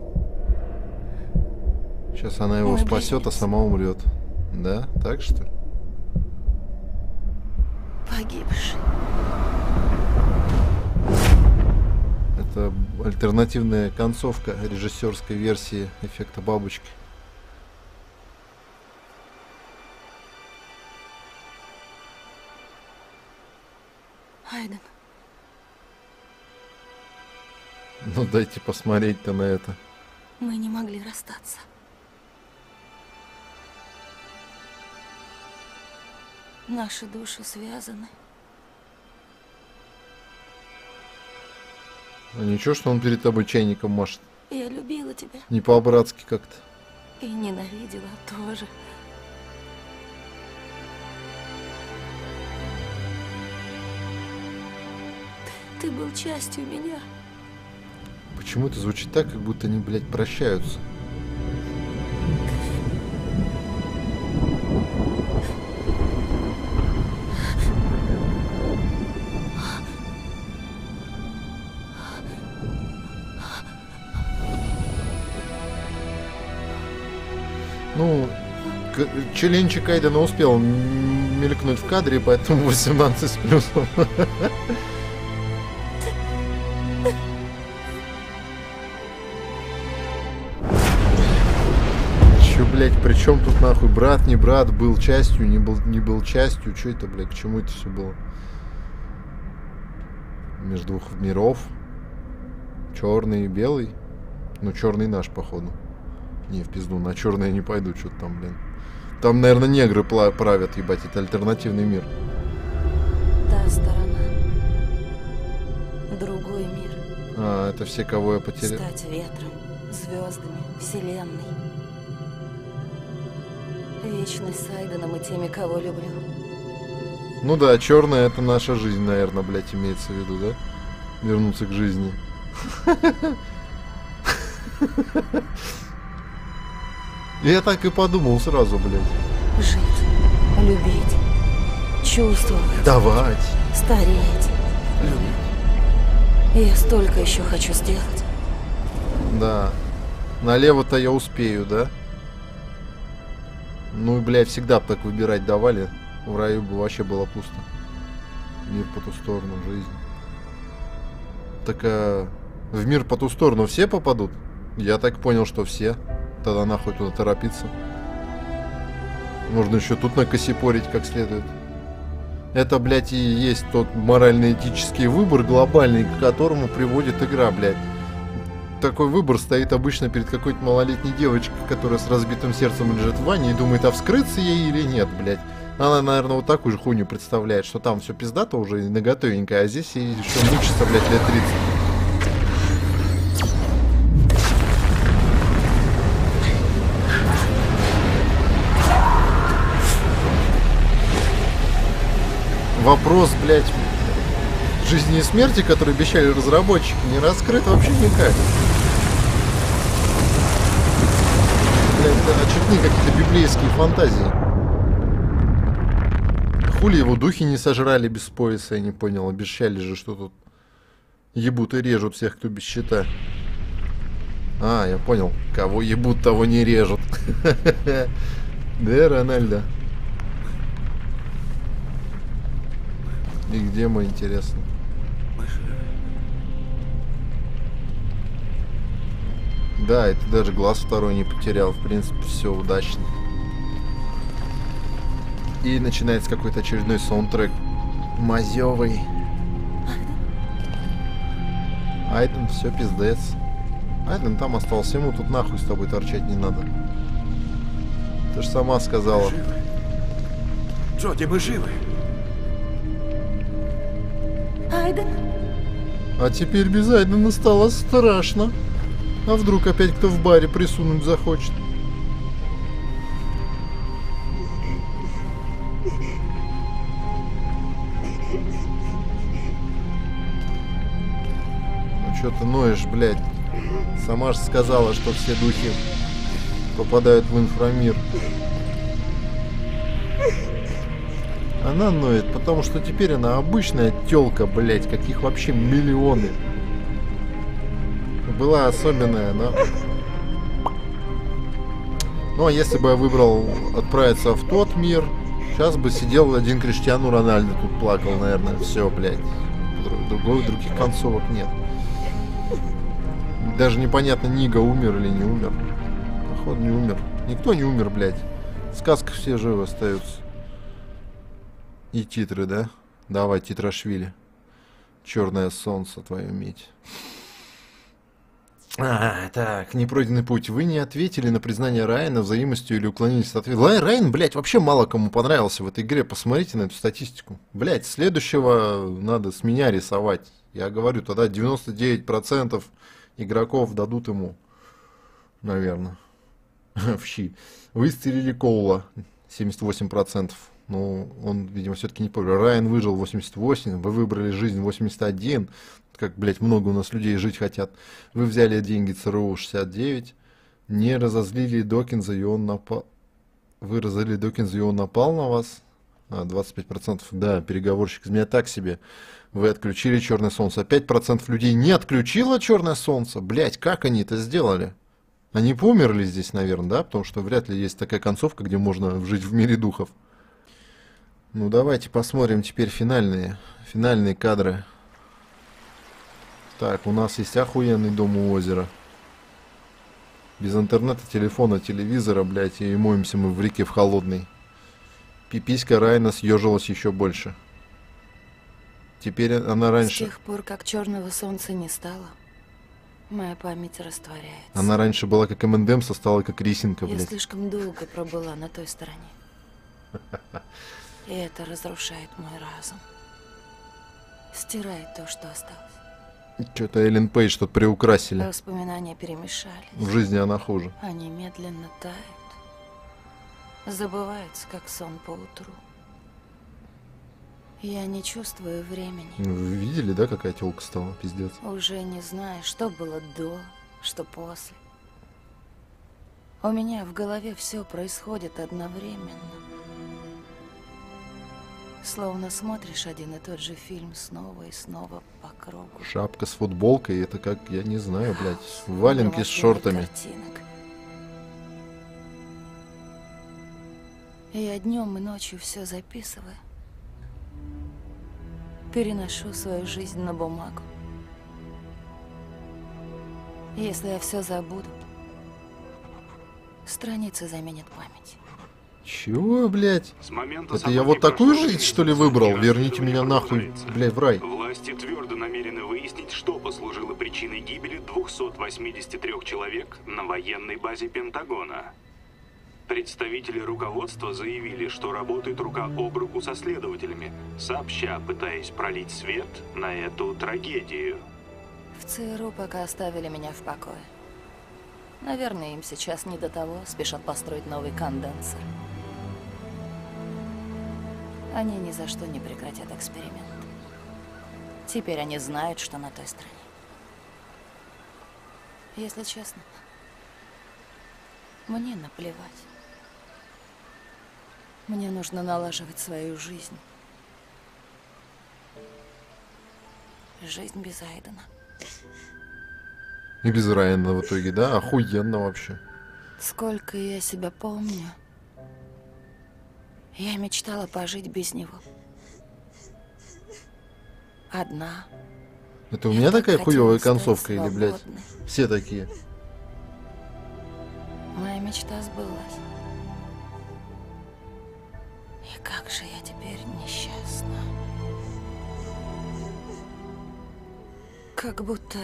Сейчас она его Мой спасет, а близнец. сама умрет. Да? Так что ли? Погибший. Это альтернативная концовка режиссерской версии эффекта бабочки. Айден. Ну дайте посмотреть-то на это. Мы не могли расстаться. Наши души связаны. А ничего, что он перед тобой чайником машет. Я любила тебя Не по-братски как-то. и ненавидела тоже. Ты был частью меня. Почему это звучит так, как будто они, блядь, прощаются? Ну, членчик Айдена успел мелькнуть в кадре, поэтому восемнадцать с плюсом. Чё, блядь, при чем тут нахуй брат, не брат, был частью, не был, не был частью, что это, блядь, к чему это все было? Между двух миров. Черный и белый. Ну, черный наш, походу. Не, в пизду, на черное не пойду, что-то там, блин. Там, наверное, негры правят, ебать, это альтернативный мир. Та сторона. Другой мир. А, это все, кого я потерял. Стать ветром, звездами, вселенной. Вечность с Айденом и теми, кого люблю. Ну да, черная это наша жизнь, наверное, блядь, имеется в виду, да? Вернуться к жизни. Я так и подумал сразу, блядь. Жить, любить, чувствовать, Давать. стареть. Я столько еще хочу сделать. Да. Налево-то я успею, да? Ну, блядь, всегда бы так выбирать давали. В раю бы вообще было пусто. Мир по ту сторону, жизнь. Так а в мир по ту сторону все попадут? Я так понял, что все. Тогда нахуй туда торопиться. Можно еще тут накосипорить как следует. Это, блядь, и есть тот морально-этический выбор глобальный, к которому приводит игра, блядь. Такой выбор стоит обычно перед какой-то малолетней девочкой, которая с разбитым сердцем лежит в ванне и думает, а вскрыться ей или нет, блядь. Она, наверное, вот такую же хуйню представляет, что там все пиздато уже и наготовенькое, а здесь ей еще мучиться, блядь, лет тридцать. Вопрос, блядь, жизни и смерти, который обещали разработчики, не раскрыт вообще никак. Блядь, да, чуть не какие-то библейские фантазии. Хули его духи не сожрали без пояса, я не понял. Обещали же, что тут ебут и режут всех, кто без щита. А, я понял. Кого ебут, того не режут. Да, Рональдо. И где мы, интересно? Да, и ты даже глаз второй не потерял. В принципе, все удачно. И начинается какой-то очередной саундтрек. Мазёвый. Айден, все пиздец. Айден там остался, ему тут нахуй с тобой торчать не надо. Ты же сама сказала. Живы. Джоди, мы живы. Айден? А теперь без Айдена стало страшно. А вдруг опять кто в баре присунуть захочет? Ну чё ты ноешь, блядь? Сама же сказала, что все духи попадают в инфрамир. Она ноет, потому что теперь она обычная тёлка, блядь, каких вообще миллионы. Была особенная, но... Ну, а если бы я выбрал отправиться в тот мир, сейчас бы сидел один Криштиану Рональдо тут плакал, наверное. Все, блядь. Другой, других концовок нет. Даже непонятно, Нига умер или не умер. Походу, не умер. Никто не умер, блядь. В сказках все живы остаются. И титры, да? Давай, Титрашвили. Черное солнце, твою медь. А, так, непройденный путь. Вы не ответили на признание Райана взаимностью или уклонились от ответа. Райан, блядь, вообще мало кому понравился в этой игре. Посмотрите на эту статистику. Блядь, следующего надо с меня рисовать. Я говорю, тогда девяносто девять процентов игроков дадут ему. Наверное. В щи. Вы исцелили Коула. семьдесят восемь процентов. Ну, он, видимо, все-таки не понял. Райан выжил восемьдесят восемь, вы выбрали жизнь восемьдесят один. Как, блядь, много у нас людей жить хотят. Вы взяли деньги ЦРУ шестьдесят девять. Не разозлили Докинза, и он напал... Вы разозлили Докинза, и он напал на вас. А, двадцать пять процентов. Да, переговорщик из меня так себе. Вы отключили Черное Солнце. пять процентов людей не отключило Черное Солнце. Блядь, как они это сделали? Они померли здесь, наверное, да? Потому что вряд ли есть такая концовка, где можно жить в мире духов. Ну, давайте посмотрим теперь финальные, финальные кадры. Так, у нас есть охуенный дом у озера. Без интернета, телефона, телевизора, блядь, и моемся мы в реке в холодной. Пиписька Райана съежилась еще больше. Теперь она раньше... С тех пор, как Черного Солнца не стало, моя память растворяется. Она раньше была как эм энд эмс, а стала как рисинка, блядь. Я слишком долго пробыла на той стороне. И это разрушает мой разум. Стирает то, что осталось. Что-то Эллен Пейдж тут приукрасили. Воспоминания перемешались. В жизни она хуже. Они медленно тают. Забываются, как сон по утру. Я не чувствую времени. Вы видели, да, какая тёлка стала? Пиздец. Уже не знаю, что было до, что после. У меня в голове все происходит одновременно. Словно смотришь один и тот же фильм снова и снова по кругу. Шапка с футболкой, это как, я не знаю, блядь, валенки с шортами. Картинок. Я днем и ночью все записываю. Переношу свою жизнь на бумагу. Если я все забуду, страницы заменят память. Чего, блядь? Это я вот такую жизнь, что ли, выбрал? Верните меня нахуй, блядь, в рай. Власти твердо намерены выяснить, что послужило причиной гибели двухсот восьмидесяти трёх человек на военной базе Пентагона. Представители руководства заявили, что работают рука об руку со следователями, сообща пытаясь пролить свет на эту трагедию. В ЦРУ пока оставили меня в покое. Наверное, им сейчас не до того, спешат построить новый конденсер. Они ни за что не прекратят эксперимент. Теперь они знают, что на той стороне. Если честно, мне наплевать. Мне нужно налаживать свою жизнь. Жизнь без Айдена. И без Райана в итоге, да? Охуенно вообще. Сколько я себя помню, я мечтала пожить без него. Одна. Это у меня такая хуевая концовка или, блядь, все такие? моя мечта сбылась. И как же я теперь несчастна. Как будто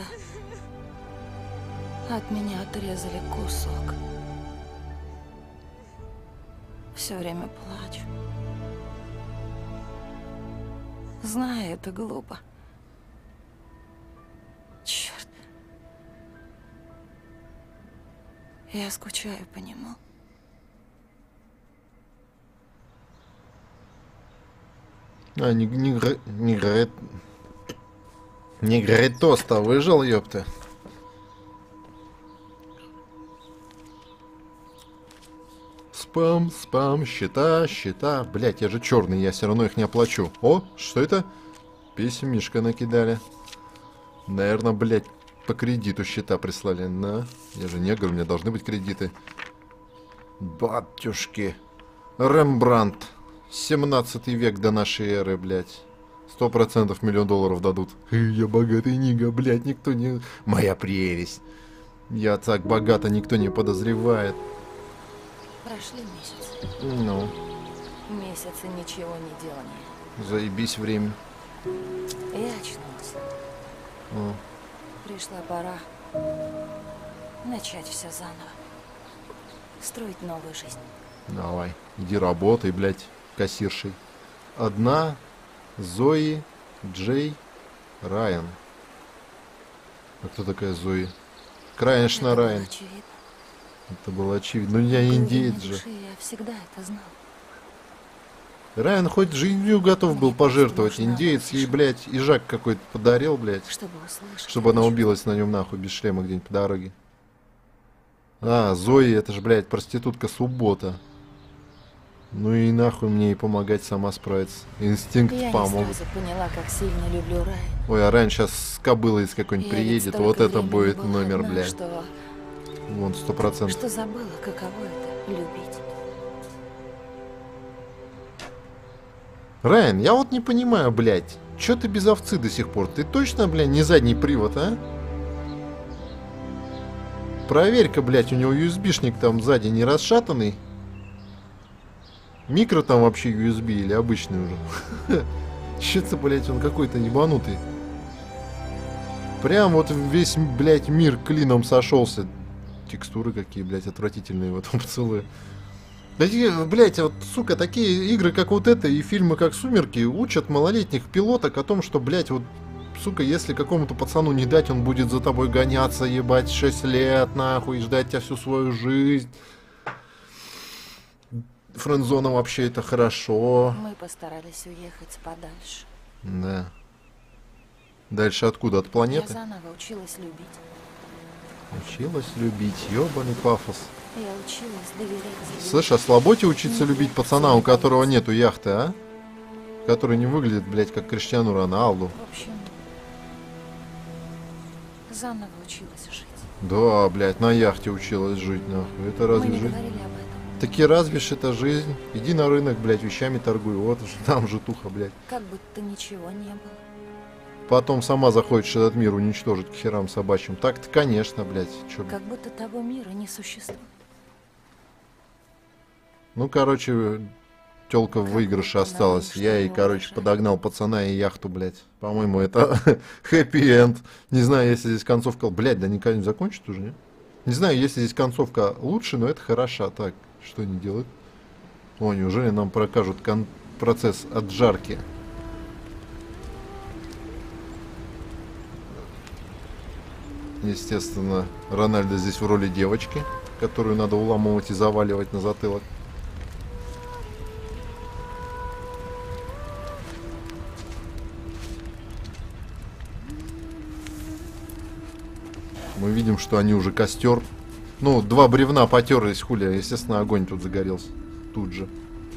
от меня отрезали кусок. Все время плачу. Знаю, это глупо. Черт. Я скучаю по нему. А, не, не, не, не говорит... Не говорит тост-то выжил, ёпта. Спам, спам, счета, счета. Блять, я же черный, я все равно их не оплачу. О, что это? Письмишко накидали. Наверное, блять, по кредиту счета прислали. На, я же негр, у меня должны быть кредиты. Батюшки. Рембрандт. семнадцатый век до нашей эры, блять. Сто процентов миллион долларов дадут. Я богатый нига, блять, никто не... Моя прелесть. Я так богато, никто не подозревает. Прошли месяцы. Ну. Месяцы ничего не делания. Заебись время. Я очнулся. О. Пришла пора начать все заново. Строить новую жизнь. Давай, иди работай, блядь, кассиршей. Одна, Зои, Джей, Райан. А кто такая Зои? Конечно, это Райан. Было очевидно. Это было очевидно. Ну, я индеец же. Души, я всегда это знал. Райан хоть жизнью готов был пожертвовать. Индеец ей, блядь, ижак какой-то подарил, блядь. Чтобы услышать. Чтобы она убилась на нем нахуй без шлема где-нибудь по дороге. А, Зои, это же, блядь, проститутка Суббота. Ну и нахуй мне ей помогать, сама справиться. Инстинкт я помог. Я сразу поняла, как сильно люблю Райан. Ой, а Райан сейчас с кобылой с какой-нибудь приедет, вот это будет номер, одна, блядь. Что... Вон, сто процентов. Что забыла, каково это — любить. Райан, я вот не понимаю, блядь, чё ты без овцы до сих пор? Ты точно, блядь, не задний привод, а? Проверь-ка, блядь, у него ю эс би-шник там сзади не расшатанный. Микро там вообще ю эс би или обычный уже? Чё-то, блядь, он какой-то ебанутый. Прям вот весь, блядь, мир клином сошелся. Текстуры какие, блядь, отвратительные в этом поцелуе. Блять, вот, сука, такие игры, как вот это, и фильмы, как «Сумерки», учат малолетних пилоток о том, что, блять, вот, сука, если какому-то пацану не дать, он будет за тобой гоняться, ебать, шесть лет, нахуй, и ждать тебя всю свою жизнь. Френдзона вообще это хорошо. Мы постарались уехать подальше. Да. Дальше откуда? От планеты? Я заново училась любить. Училась любить, ёбаный пафос. Я училась доверять. Слышь, а слаботе учиться любить пацана, у которого нету яхты, а? Который не выглядит, блядь, как Криштиану Роналду. В общем, заново училась жить. Да, блядь, на яхте училась жить, нахуй. Это разве Мы не жизнь? говорили об этом. Таки разве ж это жизнь? Иди на рынок, блядь, вещами торгуй. Вот уж там же туха, блядь. Как будто ничего не было. Потом сама захочешь этот мир уничтожить к херам собачьим. Так-то, конечно, блядь. Чё... Как будто того мира не существует. Ну, короче, тёлка в выигрыше осталась. Я ей, короче, подогнал пацана и яхту, блядь. По-моему, это хэппи-энд. Не знаю, если здесь концовка... Блядь, да никогда не закончит уже, не? Не знаю, если здесь концовка лучше, но это хороша. Так, что они делают? О, неужели нам прокажут кон... процесс отжарки? Естественно, Рональдо здесь в роли девочки, которую надо уламывать и заваливать на затылок. Мы видим, что они уже костер. Ну, два бревна потерлись, хуля. Естественно, огонь тут загорелся. Тут же.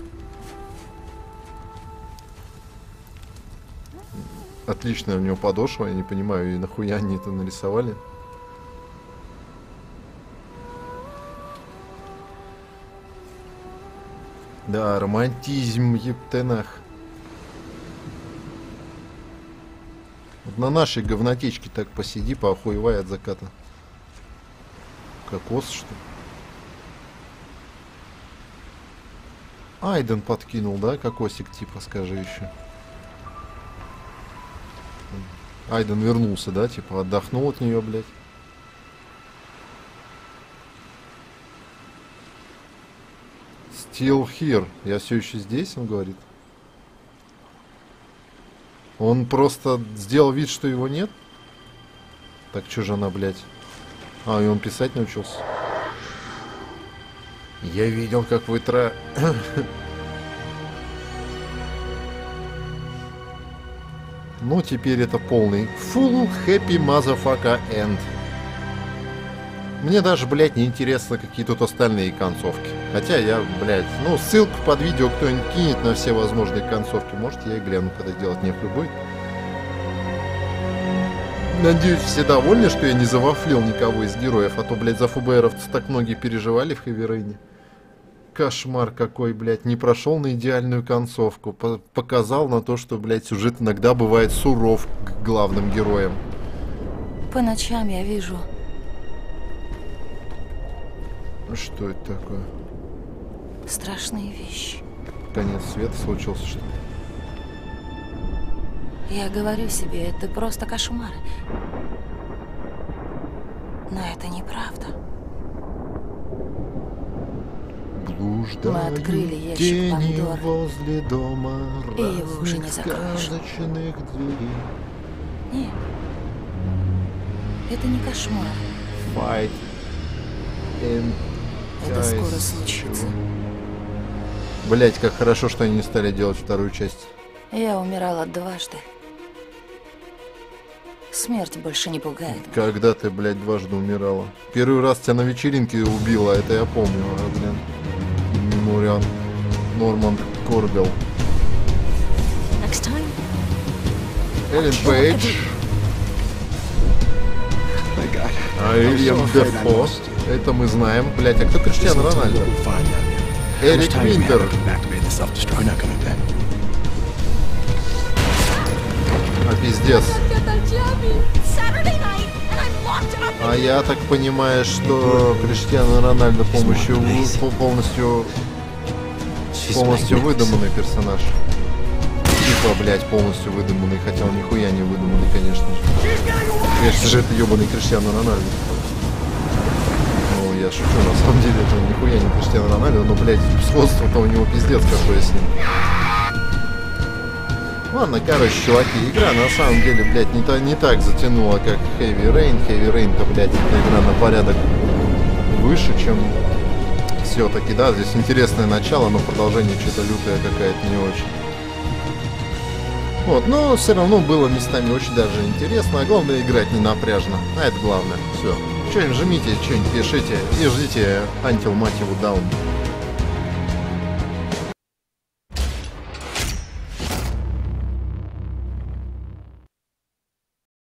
Отличная у него подошва. Я не понимаю, и нахуя они это нарисовали. Да, романтизм, ептенах. Вот на нашей говнотечке так посиди, поохуевай от заката. Кокос, что ли? Айден подкинул, да? Кокосик типа, скажи еще. Айден вернулся, да? Типа отдохнул от нее, блядь. Still here. Я все еще здесь, он говорит. Он просто сделал вид, что его нет. Так, что же она, блядь? А, и он писать научился. Я видел, как вы тра... Ну, теперь это полный full happy motherfucker end. Мне даже, блядь, не интересно, какие тут остальные концовки. Хотя я, блядь, ну, ссылку под видео кто-нибудь кинет на все возможные концовки. Может, я и гляну, когда делать нехуй будет. Надеюсь, все довольны, что я не завафлил никого из героев, а то, блядь, за ФБРовцы так многие переживали в Heavy Rain. Кошмар какой, блядь, не прошел на идеальную концовку. По показал на то, что, блядь, сюжет иногда бывает суров к главным героям. По ночам я вижу. Что это такое? Страшные вещи. Конец света случился, что ли? Я говорю себе, это просто кошмары. Но это неправда. Блуждают Мы открыли ящик тени Пандоры, возле дома, и его уже не закроешь. сказочных дверей. Нет, это не кошмар. Fight in Это скоро случится. Блять, как хорошо, что они не стали делать вторую часть. Я умирала дважды. Смерть больше не пугает. Когда ты, блядь, дважды умирала? Первый раз тебя на вечеринке убила, это я помню, а, блин. Мемориал. Норман Корбелл. Эллен Пейдж. А Уильям Дефо. Это мы знаем. Блять, а кто Криштиану Рональдо? Эрик Виндер. А пиздец. А я так понимаю, что Криштиану Рональдо помощью полностью полностью выдуманный персонаж. Типа, блять, полностью выдуманный, хотя он нихуя не выдуманный, конечно же. Конечно же, это ебаный Криштиану Рональдо. Ну, я шучу, на самом деле, это нихуя не Криштиану Рональдо, но, блять, сходство-то у него пиздец какое с ним. Ладно, короче, чуваки, игра на самом деле, блядь, не, та, не так затянула, как Heavy Rain. Heavy Rain-то, блядь, эта игра на порядок выше, чем все-таки, да, здесь интересное начало, но продолжение что-то лютое какая-то не очень. Вот, но все равно было местами очень даже интересно, а главное играть не напряжно, а это главное, все. Что-нибудь жмите, что-нибудь пишите и ждите Until, мать его, Dawn.